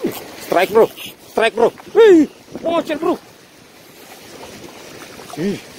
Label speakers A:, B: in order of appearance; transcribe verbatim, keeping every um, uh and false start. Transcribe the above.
A: Strike bro, strike bro. Wih, oh shit bro. Ih.